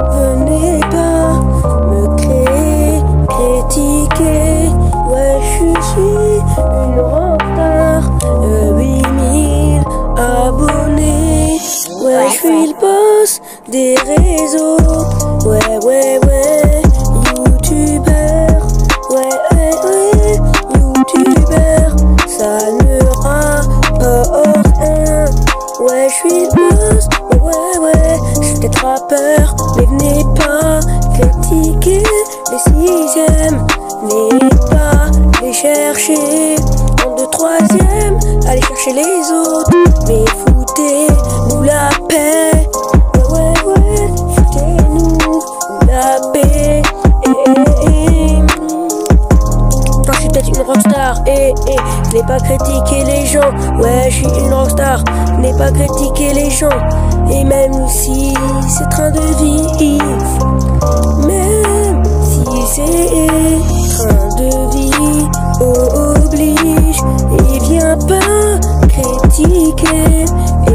venez pas me critiquer. Ouais, je suis une rockstar, 8000 abonnés. Ouais, je suis le boss des réseaux. Ouais, youtubeur. Ouais, youtubeur. Ça ne rapporte rien. Ouais, je suis le boss. Ouais, je suis peut-être rappeur, mais venez pas critiquer les sixièmes. Venez pas les chercher en 2, 3e. Allez chercher les autres, mais foutez-nous la paix. Ouais, foutez-nous la paix. Je suis peut-être une rockstar, n'ai pas critiquer les gens. Ouais, je suis une rockstar, n'ai pas critiquer les gens. Et même si c'est train de vie, même si c'est train de vie oblige, et viens pas critiquer,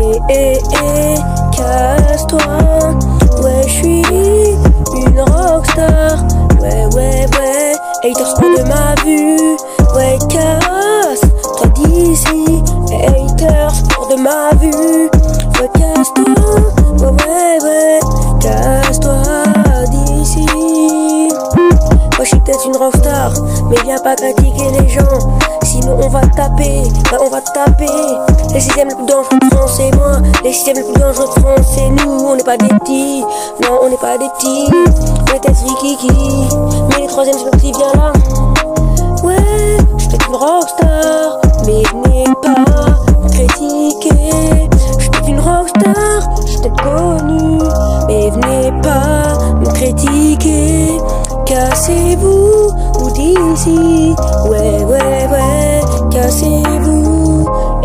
casse-toi. Ouais, je suis une rockstar. Ouais, haters hors de ma vue. Ouais, casse-toi d'ici. Haters hors de ma vue. Ouais, casse-toi. Ouais, casse-toi d'ici. Moi, je suis peut-être une rockstar, mais viens pas critiquer les gens. Sinon on va taper, on va taper. Les 6e le plus dangereux de France, c'est moi. Les 6e le plus dangereux de France, c'est nous. On n'est pas des petits, non on n'est pas des petits. On est peut-être Rikiki, mais les 3e c'est le petit, viens là. Ouais, je suis peut-être une rockstar, mais venez pas critiquer. Je suis peut-être une rockstar, je suis peut-être connue, mais venez pas me critiquer. Cassez-vous ou d'ici. Ouais, cassez-vous.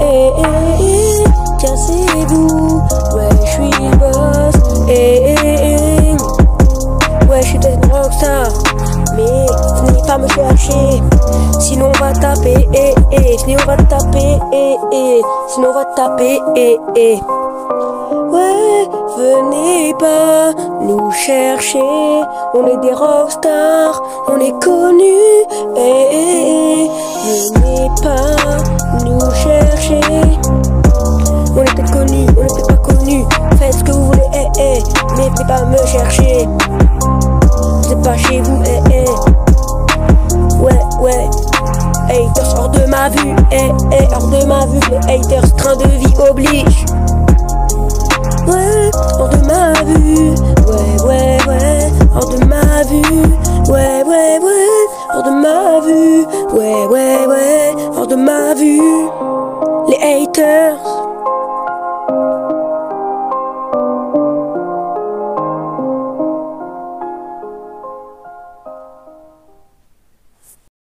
Cassez-vous. Ouais, je suis le boss. Ouais, je suis peut-être une rockstar, mais venez pas me chercher. Sinon on va taper, sinon on va taper, sinon on va taper, Ouais, venez pas nous chercher. On est des rockstars, on est connus, venez pas nous chercher. On est peut-être connus, on est peut-être pas connus. Faites ce que vous voulez, mais venez pas me chercher. Vous êtes pas chez vous, Ouais, haters hors de ma vue, hors de ma vue. Les haters, train de vie oblige. Ouais, hors de ma vue. Ouais, hors de ma vue.